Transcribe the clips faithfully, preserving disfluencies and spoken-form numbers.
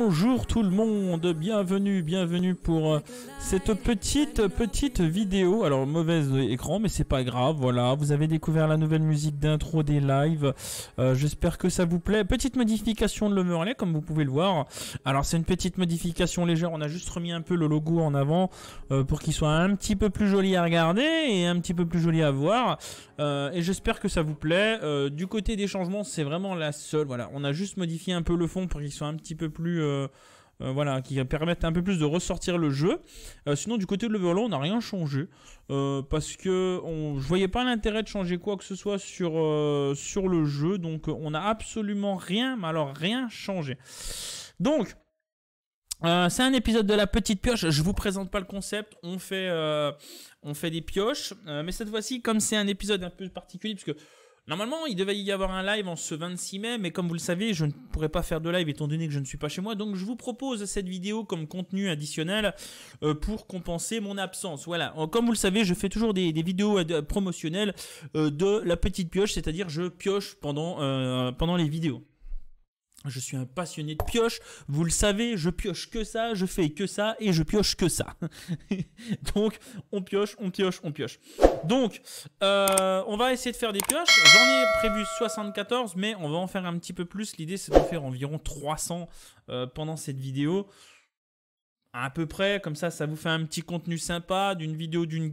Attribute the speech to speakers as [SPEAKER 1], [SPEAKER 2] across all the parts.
[SPEAKER 1] Bonjour tout le monde, bienvenue, bienvenue pour euh, cette petite petite vidéo. Alors mauvaise écran mais c'est pas grave, voilà, vous avez découvert la nouvelle musique d'intro des lives, euh, j'espère que ça vous plaît. Petite modification de l'overlay comme vous pouvez le voir. Alors c'est une petite modification légère, on a juste remis un peu le logo en avant euh, pour qu'il soit un petit peu plus joli à regarder et un petit peu plus joli à voir, euh, et j'espère que ça vous plaît. Euh, du côté des changements c'est vraiment la seule, voilà, on a juste modifié un peu le fond pour qu'il soit un petit peu plus euh, euh, voilà, qui permettent un peu plus de ressortir le jeu. Euh, sinon du côté de l'overlay on n'a rien changé euh, parce que on, je voyais pas l'intérêt de changer quoi que ce soit sur, euh, sur le jeu, donc on n'a absolument rien, mais alors rien changé. Donc euh, c'est un épisode de la petite pioche, je vous présente pas le concept, on fait, euh, on fait des pioches, euh, mais cette fois-ci comme c'est un épisode un peu particulier parce que normalement, il devait y avoir un live en ce vingt-six mai, mais comme vous le savez, je ne pourrais pas faire de live étant donné que je ne suis pas chez moi. Donc, je vous propose cette vidéo comme contenu additionnel euh, pour compenser mon absence. Voilà, comme vous le savez, je fais toujours des, des vidéos promotionnelles euh, de la petite pioche, c'est-à-dire je pioche pendant, euh, pendant les vidéos. Je suis un passionné de pioche, vous le savez, je pioche que ça, je fais que ça et je pioche que ça. Donc, on pioche, on pioche, on pioche. Donc, euh, on va essayer de faire des pioches. J'en ai prévu soixante-quatorze, mais on va en faire un petit peu plus. L'idée, c'est d'en faire environ trois cents euh, pendant cette vidéo. À peu près, comme ça, ça vous fait un petit contenu sympa d'une vidéo d'une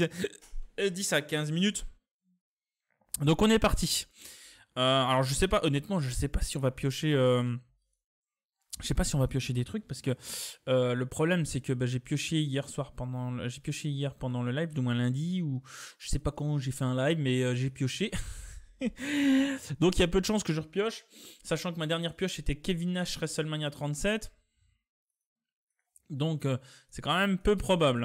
[SPEAKER 1] dix à quinze minutes. Donc, on est parti. Euh, alors je sais pas, honnêtement je sais pas si on va piocher euh, je sais pas si on va piocher des trucs parce que euh, le problème c'est que bah, j'ai pioché hier soir pendant j'ai pioché hier pendant le live, du moins lundi, ou je sais pas quand j'ai fait un live, mais euh, j'ai pioché. Donc il y a peu de chances que je repioche, sachant que ma dernière pioche était Kevin Nash WrestleMania trente-sept, donc euh, c'est quand même peu probable.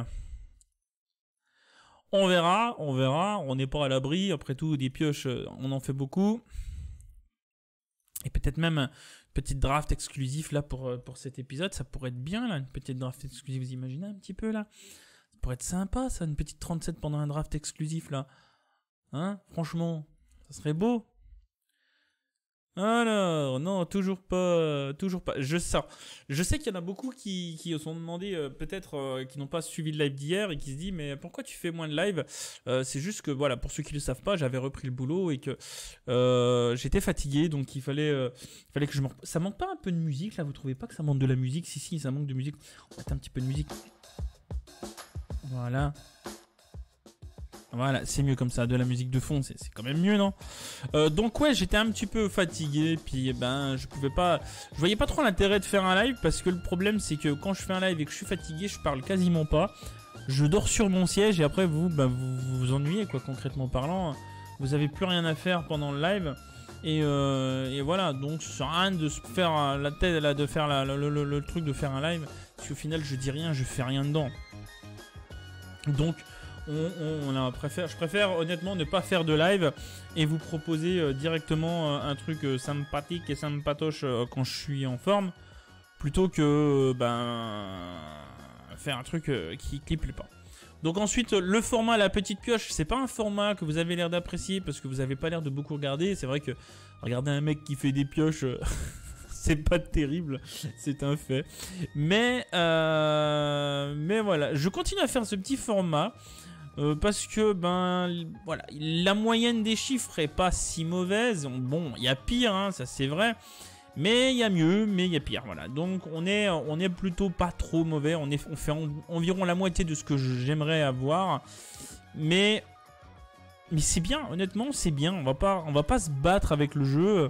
[SPEAKER 1] On verra, on verra, on n'est pas à l'abri. Après tout, des pioches, on en fait beaucoup. Et peut-être même une petite draft exclusif là pour, pour cet épisode. Ça pourrait être bien là, une petite draft exclusive. Vous imaginez un petit peu là? Ça pourrait être sympa ça, une petite trente-sept pendant un draft exclusif là. Hein? Franchement, ça serait beau. Alors, non, toujours pas, toujours pas. Je sais, je sais qu'il y en a beaucoup qui, qui se sont demandé, euh, peut-être, euh, qui n'ont pas suivi le live d'hier et qui se disent, mais pourquoi tu fais moins de live? euh, C'est juste que, voilà, pour ceux qui ne le savent pas, j'avais repris le boulot et que euh, j'étais fatigué, donc il fallait, euh, il fallait que je me... Ça manque pas un peu de musique, là? Vous trouvez pas que ça manque de la musique? Si, si, ça manque de musique. On va mettre un petit peu de musique. Voilà. Voilà, c'est mieux comme ça, de la musique de fond, c'est quand même mieux, non? euh, Donc ouais, j'étais un petit peu fatigué, puis ben je pouvais pas, je voyais pas trop l'intérêt de faire un live parce que le problème c'est que quand je fais un live et que je suis fatigué, je parle quasiment pas, je dors sur mon siège et après vous, ben, vous, vous vous ennuyez quoi, concrètement parlant, vous avez plus rien à faire pendant le live. Et, euh, et voilà, donc ça sert à rien de se faire la tête, là, de faire la, le, le, le, le truc de faire un live, parce qu'au final je dis rien, je fais rien dedans. Donc On, on, on a préfère, je préfère honnêtement ne pas faire de live et vous proposer euh, directement euh, un truc euh, sympathique et sympatoche euh, quand je suis en forme, plutôt que euh, ben, faire un truc euh, qui ne plaît pas. Donc ensuite, le format la petite pioche, c'est pas un format que vous avez l'air d'apprécier parce que vous avez pas l'air de beaucoup regarder. C'est vrai que regarder un mec qui fait des pioches... Euh, c'est pas terrible, c'est un fait. Mais, euh, mais voilà, je continue à faire ce petit format. Euh, parce que ben voilà, la moyenne des chiffres est pas si mauvaise. Bon, il y a pire, hein, ça c'est vrai, mais il y a mieux, mais il y a pire. Voilà, donc on est on est plutôt pas trop mauvais. On est on fait en, environ la moitié de ce que j'aimerais avoir, mais mais c'est bien. Honnêtement, c'est bien. On va pas on va pas se battre avec le jeu.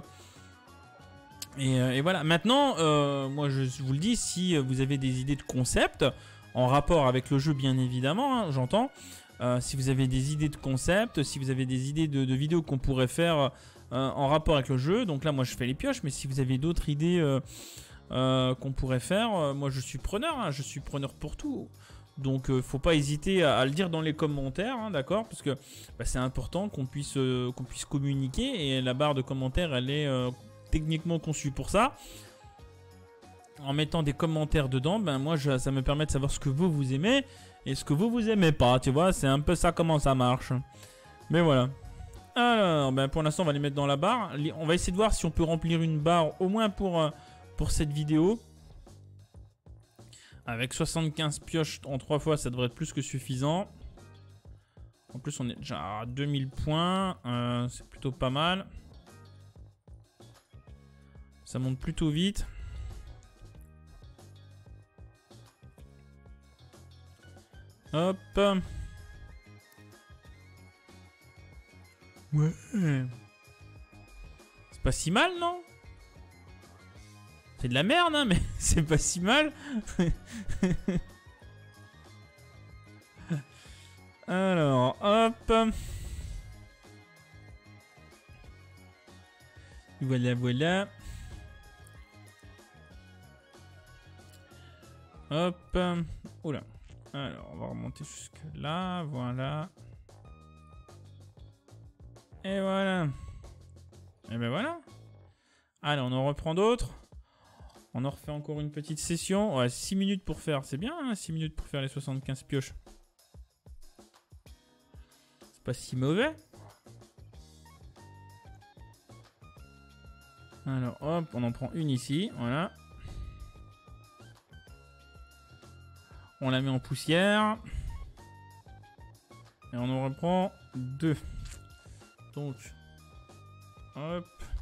[SPEAKER 1] Et, et voilà. Maintenant, euh, moi je vous le dis, si vous avez des idées de concept en rapport avec le jeu, bien évidemment, hein, j'entends. Euh, si vous avez des idées de concept, si vous avez des idées de, de vidéos qu'on pourrait faire euh, en rapport avec le jeu, donc là moi je fais les pioches, mais si vous avez d'autres idées euh, euh, qu'on pourrait faire, euh, moi je suis preneur, hein, je suis preneur pour tout. Donc euh, faut pas hésiter à, à le dire dans les commentaires, hein, d'accord, parce que bah, c'est important qu'on puisse, euh, qu'on puisse communiquer, et la barre de commentaires elle est euh, techniquement conçue pour ça. En mettant des commentaires dedans, ben moi je, ça me permet de savoir ce que vous vous aimez et ce que vous vous aimez pas, tu vois, c'est un peu ça comment ça marche. Mais voilà. Alors, ben pour l'instant on va les mettre dans la barre. On va essayer de voir si on peut remplir une barre au moins pour, pour cette vidéo. Avec soixante-quinze pioches en trois fois, ça devrait être plus que suffisant. En plus, on est déjà à deux mille points. Euh, c'est plutôt pas mal. Ça monte plutôt vite. Hop. Ouais. C'est pas si mal, non? C'est de la merde, hein, mais c'est pas si mal. Alors, hop. Voilà, voilà. Hop. Oula. Alors, on va remonter jusque là. Voilà. Et voilà. Et ben voilà. Allez, on en reprend d'autres. On en refait encore une petite session. Ouais, six minutes pour faire. C'est bien, hein, six minutes pour faire les soixante-quinze pioches. C'est pas si mauvais. Alors, hop, on en prend une ici. Voilà. On la met en poussière. Et on en reprend deux. Donc, hop.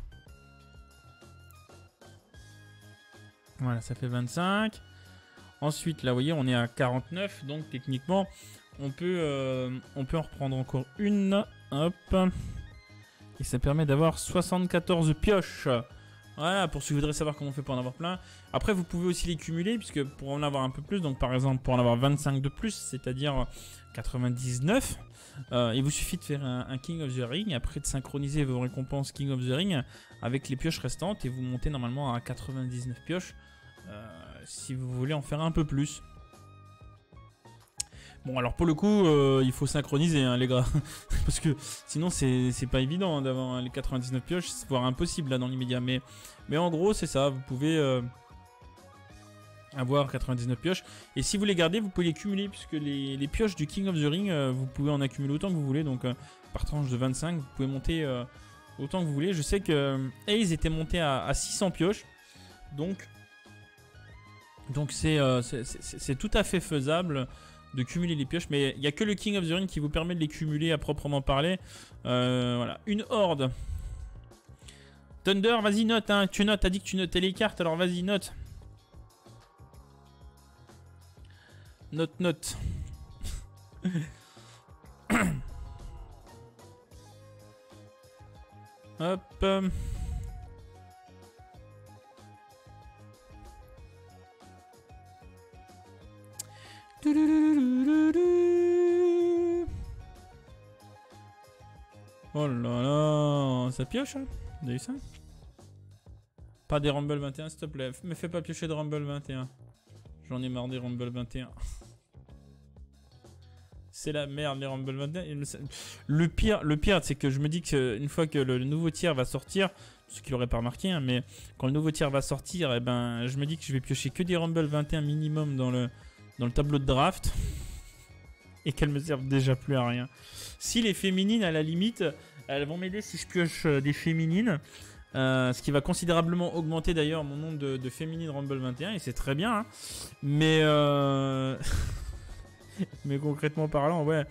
[SPEAKER 1] Voilà, ça fait vingt-cinq. Ensuite, là, vous voyez, on est à quarante-neuf. Donc, techniquement, on peut, euh, on peut en reprendre encore une. Hop. Et ça permet d'avoir soixante-quatorze pioches. Voilà, pour ceux qui voudraient savoir comment on fait pour en avoir plein. Après, vous pouvez aussi les cumuler, puisque pour en avoir un peu plus, donc par exemple, pour en avoir vingt-cinq de plus, c'est-à-dire quatre-vingt-dix-neuf, euh, il vous suffit de faire un, un King of the Ring, après de synchroniser vos récompenses King of the Ring avec les pioches restantes, et vous montez normalement à quatre-vingt-dix-neuf pioches, euh, si vous voulez en faire un peu plus. Bon, alors pour le coup, euh, il faut synchroniser, hein, les gars. Parce que sinon, c'est pas évident, hein, d'avoir les quatre-vingt-dix-neuf pioches. C'est voire impossible là dans l'immédiat. Mais, mais en gros, c'est ça. Vous pouvez euh, avoir quatre-vingt-dix-neuf pioches. Et si vous les gardez, vous pouvez les cumuler. Puisque les, les pioches du King of the Ring, euh, vous pouvez en accumuler autant que vous voulez. Donc, euh, par tranche de vingt-cinq, vous pouvez monter euh, autant que vous voulez. Je sais que euh, Ace était monté à, à six cents pioches. Donc, donc c'est euh, tout à fait faisable de cumuler les pioches, mais il n'y a que le King of the Ring qui vous permet de les cumuler à proprement parler. Euh, voilà, une horde. Thunder, vas-y, note, hein. Tu notes, t'as dit que tu notais les cartes, alors vas-y, note. Note, note. Hop. Oh là là, ça pioche, hein? Vous avez vu ça? Pas des Rumble vingt et un, s'il te plaît. Me fais pas piocher de Rumble vingt et un. J'en ai marre des Rumble vingt et un. C'est la merde, les Rumble vingt et un. Le pire, le pire c'est que je me dis qu'une fois que le nouveau tiers va sortir, ce qu'il aurait pas remarqué, hein, mais quand le nouveau tiers va sortir, eh ben, je me dis que je vais piocher que des Rumble vingt et un minimum dans le, dans le tableau de draft. Et qu'elles me servent déjà plus à rien. Si les féminines, à la limite, elles vont m'aider si je pioche des féminines. Euh, ce qui va considérablement augmenter d'ailleurs mon nombre de, de féminines Rumble vingt et un. Et c'est très bien. Hein. Mais, euh... mais concrètement parlant, ouais.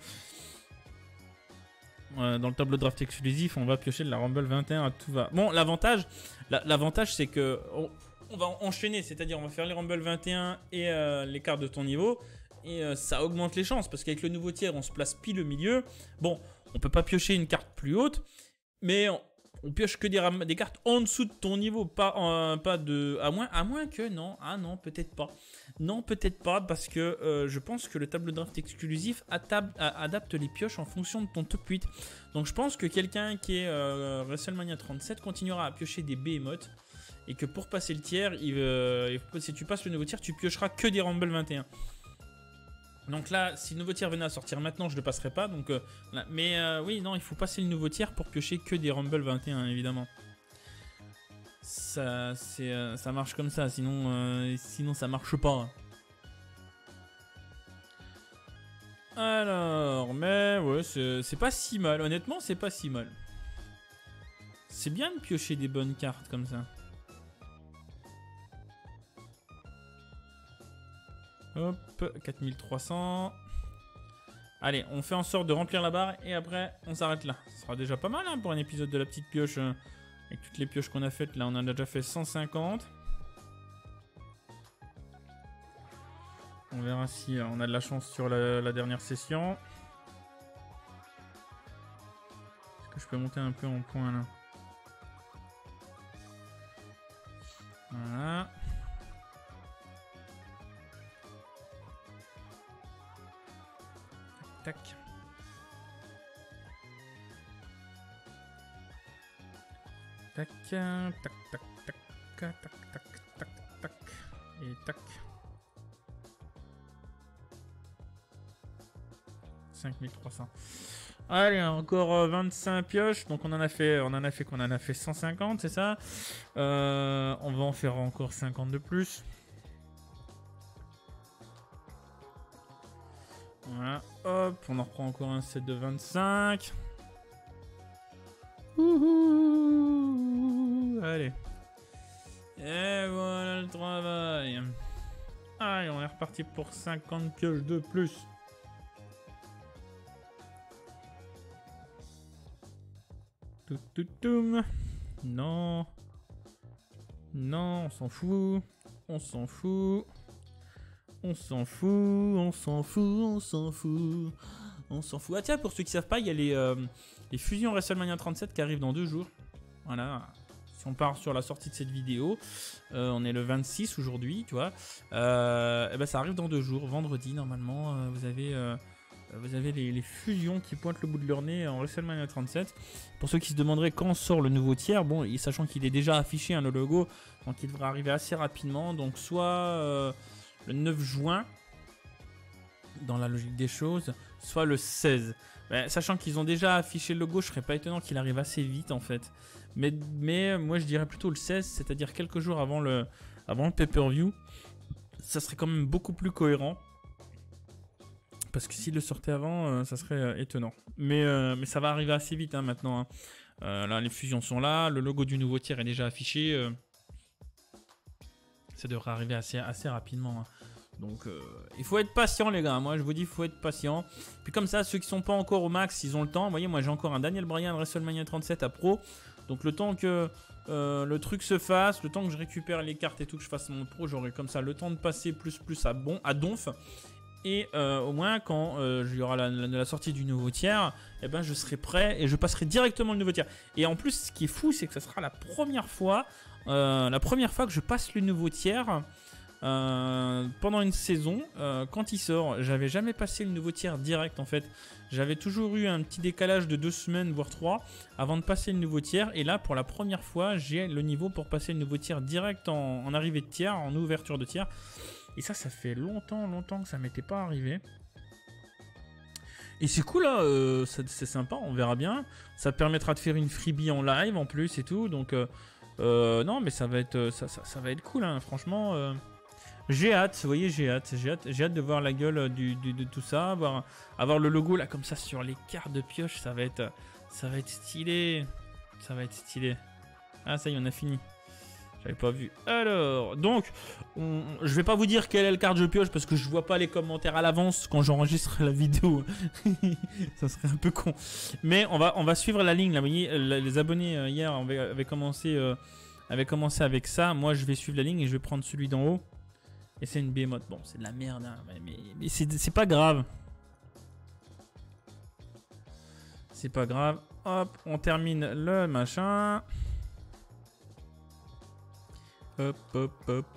[SPEAKER 1] Euh, dans le tableau de draft exclusif, on va piocher de la Rumble vingt et un à tout va. Bon, l'avantage, l'avantage c'est que on, on va enchaîner. C'est-à-dire, on va faire les Rumble vingt et un et euh, les cartes de ton niveau. Et euh, ça augmente les chances parce qu'avec le nouveau tiers, on se place pile au milieu. Bon, on peut pas piocher une carte plus haute, mais on, on pioche que des, des cartes en dessous de ton niveau, pas, euh, pas de... À moins, à moins que non, ah non, peut-être pas. Non, peut-être pas parce que euh, je pense que le tableau de draft exclusif adapte les pioches en fonction de ton top huit. Donc je pense que quelqu'un qui est euh, WrestleMania trente-sept continuera à piocher des Behemoths et que pour passer le tiers, il, euh, si tu passes le nouveau tiers, tu piocheras que des Rumble vingt et un. Donc là, si le nouveau tiers venait à sortir maintenant, je ne le passerai pas. Donc, euh, là. Mais euh, oui, non, il faut passer le nouveau tiers pour piocher que des Rumble vingt et un, évidemment. Ça, euh, ça marche comme ça, sinon, euh, sinon ça marche pas. Alors, mais ouais, c'est pas si mal. Honnêtement, c'est pas si mal. C'est bien de piocher des bonnes cartes comme ça. Hop, quatre mille trois cents. Allez, on fait en sorte de remplir la barre et après on s'arrête là. Ce sera déjà pas mal hein, pour un épisode de la petite pioche. Euh, avec toutes les pioches qu'on a faites, là on en a déjà fait cent cinquante. On verra si euh, on a de la chance sur la, la dernière session. Est-ce que je peux monter un peu en point là? Voilà. Tac. Tac, tac, tac, tac, tac, tac, tac, tac, tac, et tac. cinq mille trois cents. Allez, encore euh, vingt-cinq pioches. Donc on en a fait, on en a fait qu'on en a fait cent cinquante, c'est ça. Euh, on va en faire encore cinquante de plus. Voilà, hop, on en reprend encore un set de vingt-cinq. Ouhou, allez. Et voilà le travail. Allez, on est reparti pour cinquante pioches de plus. Tout, tout, tout. Non. Non, on s'en fout. On s'en fout. On s'en fout, on s'en fout, on s'en fout, on s'en fout. Ah tiens, pour ceux qui savent pas, il y a les, euh, les fusions WrestleMania trente-sept qui arrivent dans deux jours. Voilà. Si on part sur la sortie de cette vidéo, euh, on est le vingt-six aujourd'hui, tu vois. Euh, et ben ça arrive dans deux jours, vendredi normalement. Euh, vous avez, euh, vous avez les, les fusions qui pointent le bout de leur nez en WrestleMania trente-sept. Pour ceux qui se demanderaient quand sort le nouveau tiers, bon, et sachant qu'il est déjà affiché hein, le logo, donc il devrait arriver assez rapidement. Donc soit euh, le neuf juin, dans la logique des choses, soit le seize. Ben, sachant qu'ils ont déjà affiché le logo, je serais pas étonnant qu'il arrive assez vite en fait. Mais, mais moi je dirais plutôt le seize, c'est-à-dire quelques jours avant le, avant le pay-per-view. Ça serait quand même beaucoup plus cohérent. Parce que s'il le sortait avant, euh, ça serait euh, étonnant. Mais, euh, mais ça va arriver assez vite hein, maintenant. Hein. Euh, là, les fusions sont là, le logo du nouveau tiers est déjà affiché. Euh, ça devrait arriver assez, assez rapidement. Hein. Donc, euh, il faut être patient, les gars. Moi, je vous dis, il faut être patient. Puis comme ça, ceux qui sont pas encore au max, ils ont le temps. Vous voyez, moi, j'ai encore un Daniel Bryan WrestleMania trente-sept à Pro. Donc, le temps que euh, le truc se fasse, le temps que je récupère les cartes et tout, que je fasse mon Pro, j'aurai comme ça le temps de passer plus plus à bon, à donf. Et euh, au moins, quand euh, il y aura la, la, la sortie du nouveau tiers, eh ben, je serai prêt et je passerai directement le nouveau tiers. Et en plus, ce qui est fou, c'est que ça sera la première fois, euh, la première fois que je passe le nouveau tiers. Euh, pendant une saison, euh, quand il sort, j'avais jamais passé le nouveau tiers direct en fait. J'avais toujours eu un petit décalage de deux semaines voire trois avant de passer le nouveau tiers. Et là, pour la première fois, j'ai le niveau pour passer le nouveau tiers direct en, en arrivée de tiers, en ouverture de tiers. Et ça, ça fait longtemps, longtemps que ça m'était pas arrivé. Et c'est cool là, euh, c'est sympa, on verra bien. Ça permettra de faire une freebie en live en plus et tout. Donc euh, euh, non, mais ça va être, ça, ça, ça va être cool, hein, franchement. Euh, J'ai hâte, vous voyez, j'ai hâte, j'ai hâte, j'ai hâte de voir la gueule du, du, de tout ça, avoir, avoir le logo là comme ça sur les cartes de pioche, ça va être, ça va être stylé, ça va être stylé. Ah ça y est, on a fini. J'avais pas vu. Alors, donc, on, je vais pas vous dire quelle est le carte de pioche parce que je vois pas les commentaires à l'avance quand j'enregistre la vidéo. Ça serait un peu con. Mais on va, on va suivre la ligne là. Vous voyez, les abonnés euh, hier avaient, avaient commencé, euh, avaient commencé avec ça. Moi, je vais suivre la ligne et je vais prendre celui d'en haut. Et c'est une Behemoth. Bon, c'est de la merde, hein, mais, mais, mais c'est pas grave. C'est pas grave. Hop, on termine le machin. Hop, hop, hop.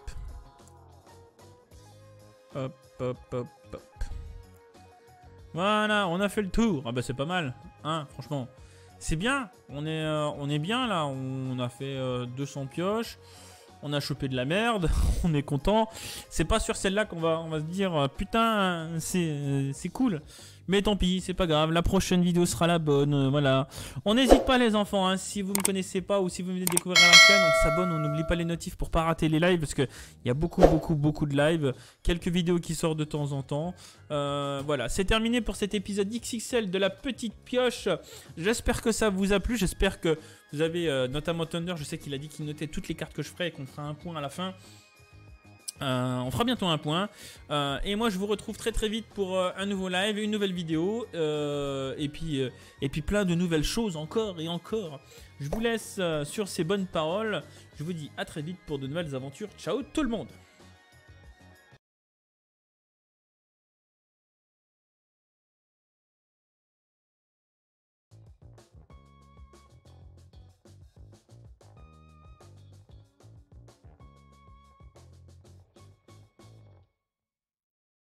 [SPEAKER 1] Hop, hop, hop, hop. Voilà, on a fait le tour. Ah bah c'est pas mal, hein, franchement. C'est bien, on est, euh, on est bien là. On a fait euh, deux cents pioches. On a chopé de la merde, on est content. C'est pas sur celle-là qu'on va, on va se dire putain, c'est c'est cool. Mais tant pis, c'est pas grave. La prochaine vidéo sera la bonne. Euh, voilà. On n'hésite pas, les enfants. Hein, si vous me connaissez pas ou si vous venez de découvrir la chaîne, on s'abonne. On n'oublie pas les notifs pour pas rater les lives parce que il y a beaucoup, beaucoup, beaucoup de lives. Quelques vidéos qui sortent de temps en temps. Euh, voilà, c'est terminé pour cet épisode X X L de la petite pioche. J'espère que ça vous a plu. J'espère que vous avez, euh, notamment Thunder. Je sais qu'il a dit qu'il notait toutes les cartes que je ferai et qu'on fera un point à la fin. Euh, on fera bientôt un point. Euh, et moi, je vous retrouve très très vite pour euh, un nouveau live, une nouvelle vidéo. Euh, et, puis, euh, et puis plein de nouvelles choses encore et encore. Je vous laisse euh, sur ces bonnes paroles. Je vous dis à très vite pour de nouvelles aventures. Ciao tout le monde!